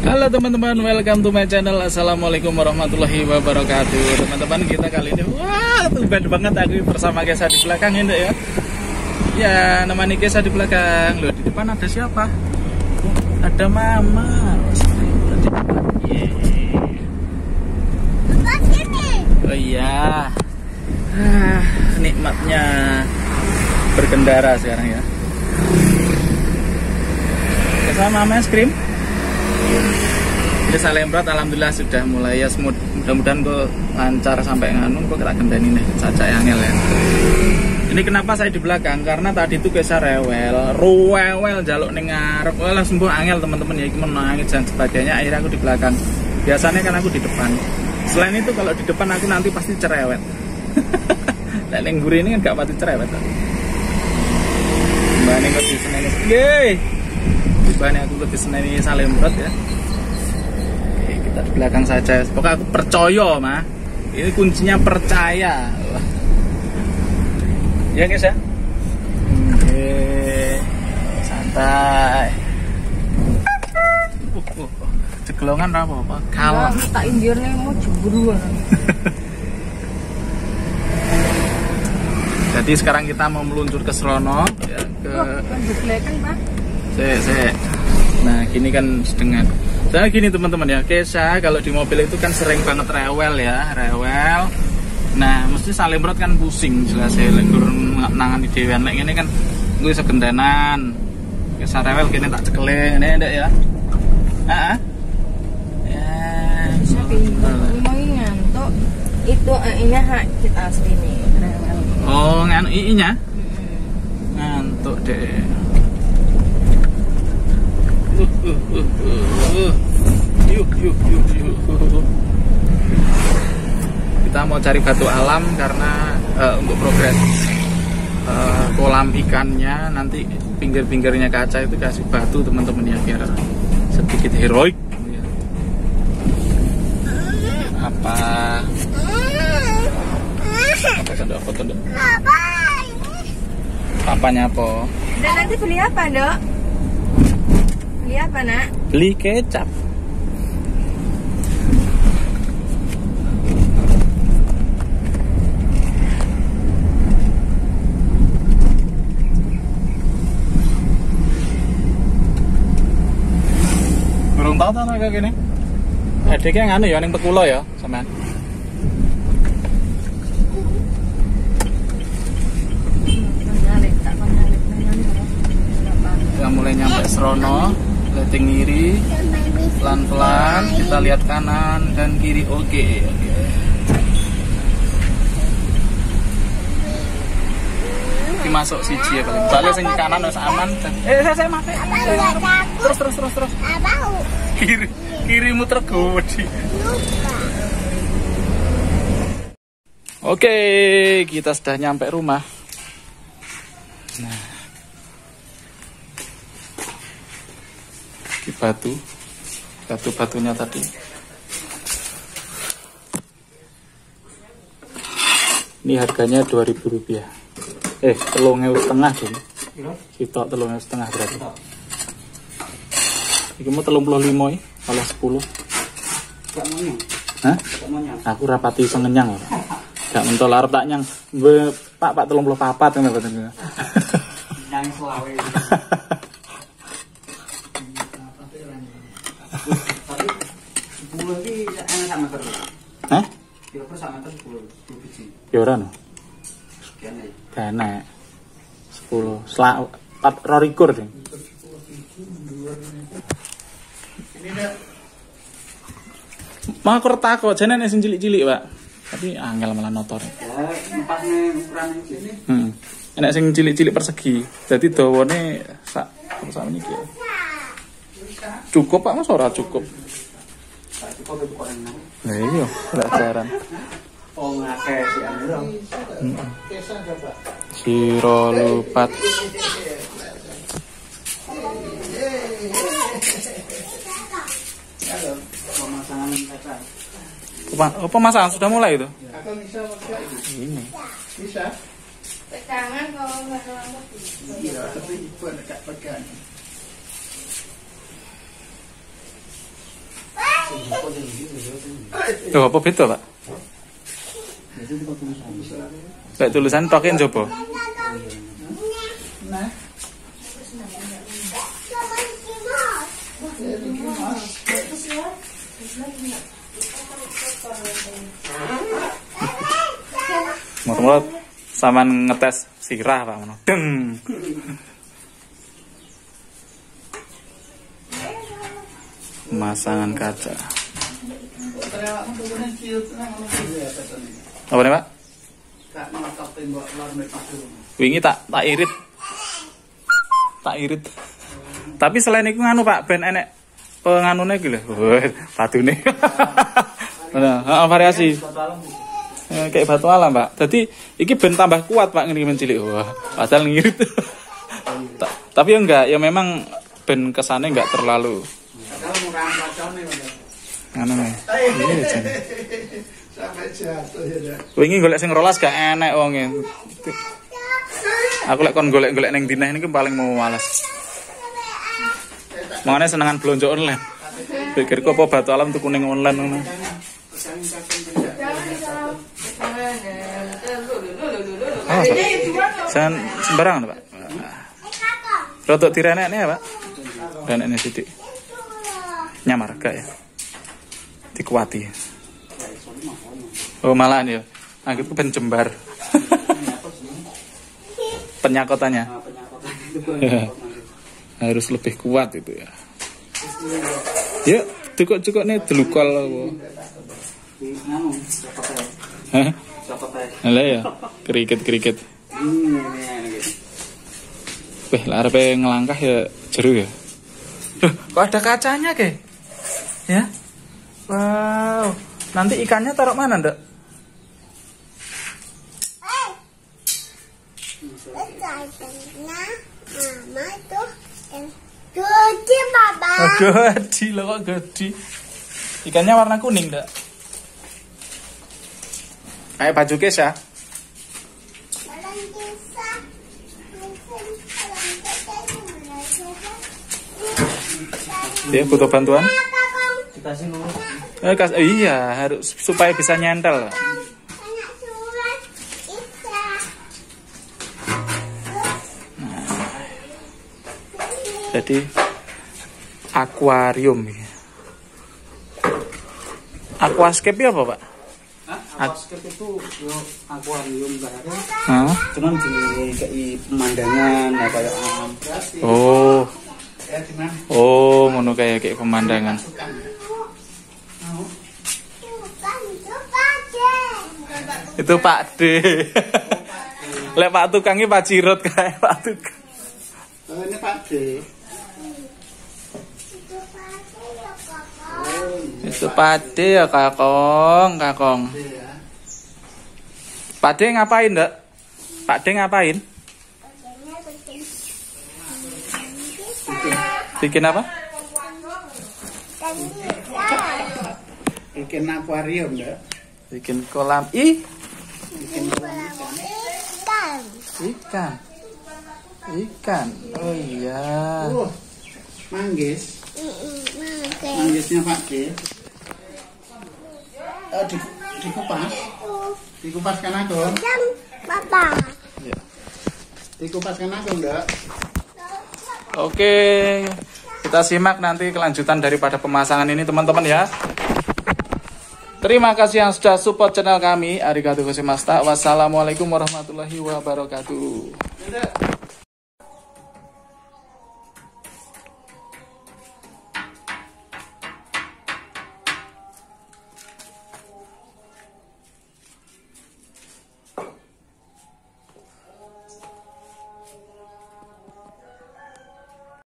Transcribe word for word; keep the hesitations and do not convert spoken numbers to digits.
Halo teman-teman, welcome to my channel. Assalamualaikum warahmatullahi wabarakatuh. Teman-teman, kita kali ini wah, tumben banget aku bersama Kesa di belakang ini ya. Ya, namanya Kesa di belakang. Loh, di depan ada siapa? Oh, ada Mama. Oh iya. Ah, nikmatnya berkendara sekarang ya. Kesa Mama es krim. Desa Lemprot alhamdulillah sudah mulai ya, mudah-mudahan kok lancar sampai nganu kok kita gendani nih saja yang ya. Ini kenapa saya di belakang, karena tadi itu Kesa rewel, ruwewel jaluk ning ngarep, wah langsung bu angel teman-teman ya, menangis dan sebagainya. Akhirnya aku di belakang. Biasanya kan aku di depan. Selain itu kalau di depan aku nanti pasti cerewet. Nek ning mburi ini kan gak pati cerewet. Mbak ning kok di seneni. Nggih. Mbak ning aku kok di seneni Salemprot ya. Di belakang saja, pokoknya aku percaya mah, ini kuncinya percaya ya guys ya. Oke, santai. uh, uh, cegelongan apa apa kalah tak injir nih mau jemburuan. Jadi sekarang kita mau meluncur ke Srono ya, ke se se nah gini kan sedang. Saya gini teman-teman ya, Kesa kalau di mobil itu kan sering banget rewel ya, rewel. Nah, mesti Salemprot kan pusing jelas ya, lendur nangan di dewan lek ini kan gue segendanan. Kesa rewel gini tak cekelin ini ndak ya. Heeh. Ya, bisa mau ngantuk itu ini hak kita asli nih, rewel. Oh, ngan i-nya? Ngantuk deh. Uh, uh, uh, uh, uh. Yuk, yuk, yuk, yuk. Kita mau cari batu alam karena uh, untuk progres uh, kolam ikannya, nanti pinggir-pinggirnya kaca itu kasih batu teman-teman ya, biar sedikit heroik. Apa? Apa sendok foto dong? Apanya apa? Dan nanti beli apa dok? Beli apa nak? Beli kecap. Burung tahu tak kayak gini? Adiknya yang anu ya, yang pekulo ya, sama. Kita mulai nyampe Srono. Letting ngiri, pelan-pelan kita lihat kanan dan kiri. Oke, okay, oke. Okay. Kita masuk siji ya paling. Soalnya sing kanan harus aman. Eh, saya saya mati. Terus terus terus terus. Kiri kirimu tergodi. Oke, kita sudah nyampe rumah. Nah. Batu batu-batunya tadi ini harganya dua ribu rupiah, eh telung ewu setengah dong, kita telung ewu setengah berarti ini mau telung puluh lima ya, malah sepuluh. Hah? Aku rapati iso ngenyang gak mentol arep tak nyang pak pak telung puluh papat yang dapat nyang selawe. sepuluh iki enak sak meter. Hah? Kira-kira sak meter sepuluh biji. Ya ora no. Kene. Kene. sepuluh. Selak empat rolikur ding. Ini nek mah kerta kok jane nek sing cilik-cilik, Pak. Tapi angel malah notor. Ya, pas ning ukuran sini. Hmm. Nek sing cilik-cilik persegi. Dadi dawane sak sak niki. Cukup Pak, Mas ora cukup. Nah iya, gak heran. Oh ngake si Amiro. Siro lupat. Pemasangan kaca. Pemasangan sudah mulai itu? Ini. Bisa. Pegangan kalau nggak lama. Iya, tapi bukan dekat pegang. Tuh apa beda, Pak? Kayak tulisan token coba. Nah. Murmur saman ngetes sirah Pak ngono. Deng. Pemasangan kaca. Apa nih, Pak? Wingi tak tak irit. Tak irit. Tapi selain itu nganu Pak, ben enek penganune iki lho. Batune. Nah, variasi. Eh, kayak batu alam Pak. Jadi iki ben tambah kuat Pak ngene mencilik. Wah, padahal ngirit. Tapi ya enggak, ya memang ben kesane enggak terlalu. Kalau murah kacone Anu nih. Iya jane. sampai jatuh ya. Wingi golek sing rolas gak enek wonge. Aku lek kon golek-golek ning dinah niku paling mau males. Mangane senengan blonjo online. Pikirku apa batu alam tuku ning online ngono. Oh, San sembarang Pak. Rotok direnekne ya, Pak. Renekne sithik. Nyamar gak ya? Dikuati. Oh, malahan ya. Aku ben jembar. Penyakotannya. Harus lebih kuat itu ya. Yuk, cukup-cukup nih delukol. Hah? Alah ya, kriket-kriket. Weh, lah arepe ngelangkah ya jeru ya. Loh, kok ada kacanya, Ke? Ya? Wow. Nanti ikannya taruh mana, Ndak? Mama tuh gede, Papa. Oh, gede loh, kok gede. Ikannya warna kuning, Ndak? Kayak baju kes ya? Dia butuh bantuan? Dikasih nomor. Eh, kas eh, iya, harus supaya bisa nyentel. Jadi akuarium ya. Aquascape ya apa, Pak? Aquascape itu yo akuarium baru. Hah? Cuman di kayak pemandangan ya kayak alam. Oh. Ya gimana? Oh, ngono kayak kayak pemandangan. Itu Pak D. Lek Pak tukangnya Pak Cirot kayak Pak tukang. Oh, ini Pak D. Itu Pak D ya Kakong, Kakong. Pak D ngapain, Ndak? Pak D ngapain? Bikin apa? Bikin akuarium enggak? Bikin kolam i Bikin kolam ikan. ikan. Ikan. Oh iya. Uh, manggis. Manggisnya Pak D. Oh, di, dikupas. Dikupaskan aku. Papa. Ya. Dikupaskan aku enggak? Oke. Kita simak nanti kelanjutan daripada pemasangan ini teman-teman ya. Terima kasih yang sudah support channel kami. Arigatou gozaimashita. Wassalamualaikum warahmatullahi wabarakatuh.